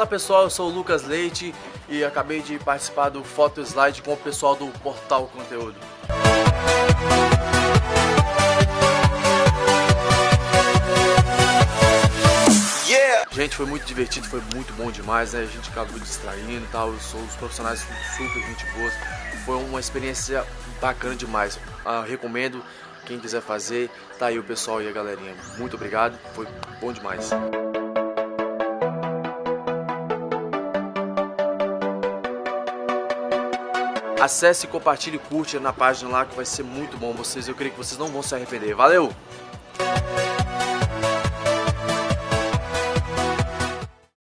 Fala pessoal, eu sou o Lucas Leite e acabei de participar do Photo Slide com o pessoal do Portal Conteúdo. Gente, foi muito divertido, foi muito bom demais, né? A gente acabou distraindo e tal, os profissionais são super gente boa. Foi uma experiência bacana demais. Recomendo, quem quiser fazer, tá aí o pessoal e a galerinha. Muito obrigado, foi bom demais. Acesse, compartilhe e curte na página lá que vai ser muito bom. Eu creio que vocês não vão se arrepender. Valeu!